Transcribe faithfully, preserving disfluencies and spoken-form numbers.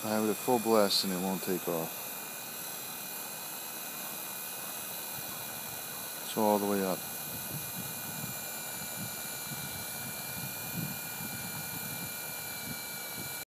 I have it at full blast and it won't take off. So all the way up.